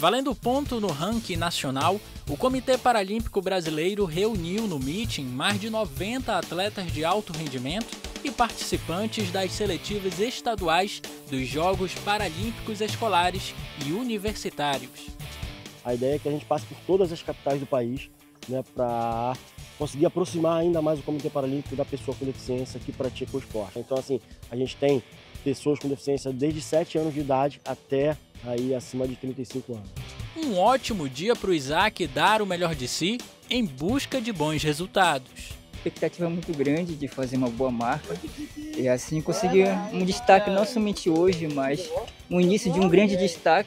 Valendo ponto no ranking nacional, o Comitê Paralímpico Brasileiro reuniu no meeting mais de 90 atletas de alto rendimento e participantes das seletivas estaduais dos Jogos Paralímpicos Escolares e Universitários. A ideia é que a gente passe por todas as capitais do país, né, para conseguir aproximar ainda mais o Comitê Paralímpico da pessoa com deficiência que pratica o esporte. Então, assim, a gente tem pessoas com deficiência desde 7 anos de idade até aí acima de 35 anos. Um ótimo dia para o Isaac dar o melhor de si em busca de bons resultados. A expectativa é muito grande de fazer uma boa marca e assim conseguir um destaque não somente hoje, mas o início de um grande destaque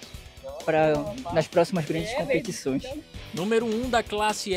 nas próximas grandes competições. Número 1 da classe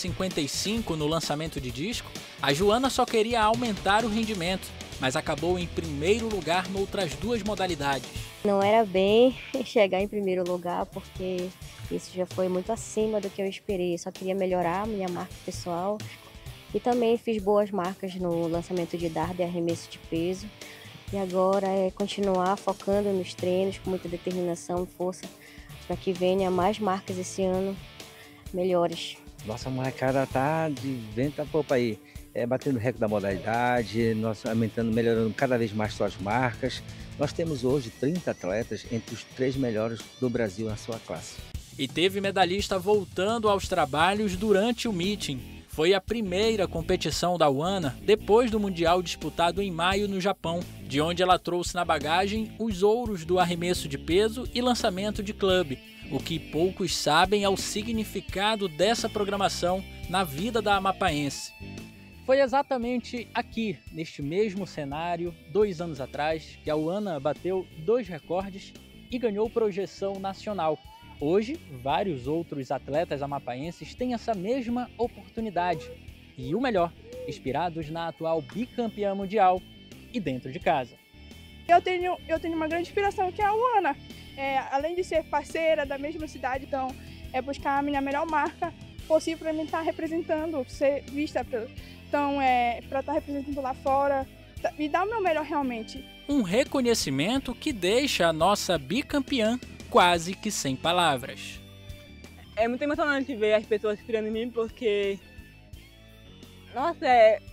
F55 no lançamento de disco, a Joana só queria aumentar o rendimento, mas acabou em primeiro lugar noutras duas modalidades. Não era bem chegar em primeiro lugar, porque isso já foi muito acima do que eu esperei. Só queria melhorar a minha marca pessoal e também fiz boas marcas no lançamento de dardo e arremesso de peso. E agora é continuar focando nos treinos com muita determinação e força para que venha mais marcas esse ano melhores. Nossa molecada tá de vento a popa aí, batendo o recorde da modalidade, nós aumentando, melhorando cada vez mais suas marcas. Nós temos hoje 30 atletas entre os 3 melhores do Brasil na sua classe. E teve medalhista voltando aos trabalhos durante o meeting. Foi a primeira competição da UANA depois do Mundial disputado em maio no Japão, de onde ela trouxe na bagagem os ouros do arremesso de peso e lançamento de clube. O que poucos sabem é o significado dessa programação na vida da amapaense. Foi exatamente aqui, neste mesmo cenário, 2 anos atrás, que a UANA bateu 2 recordes e ganhou projeção nacional. Hoje, vários outros atletas amapaenses têm essa mesma oportunidade. E o melhor, inspirados na atual bicampeã mundial e dentro de casa. Eu tenho uma grande inspiração que é a UANA. Além de ser parceira da mesma cidade, então é buscar a minha melhor marca possível para mim estar representando, ser vista para estar representando lá fora e dar o meu melhor realmente. Um reconhecimento que deixa a nossa bicampeã quase que sem palavras. É muito emocionante ver as pessoas inspirando em mim, porque nossa,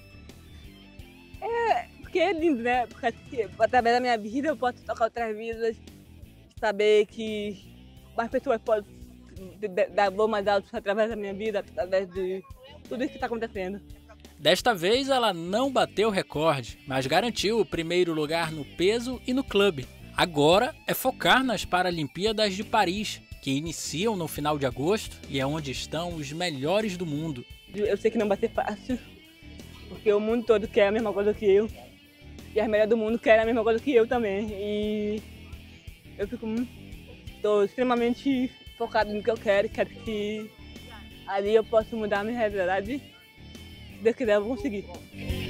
porque é lindo, né? Porque através da minha vida eu posso tocar outras vidas, saber que mais pessoas podem dar voos mais altos através da minha vida, através de tudo isso que está acontecendo. Desta vez ela não bateu o recorde, mas garantiu o primeiro lugar no peso e no clube. Agora é focar nas Paralimpíadas de Paris, que iniciam no final de agosto e é onde estão os melhores do mundo. Eu sei que não vai ser fácil, porque o mundo todo quer a mesma coisa que eu, e as melhores do mundo querem a mesma coisa que eu também. E eu estou extremamente focado no que eu quero que ali eu possa mudar a minha realidade. Se Deus quiser, eu vou conseguir.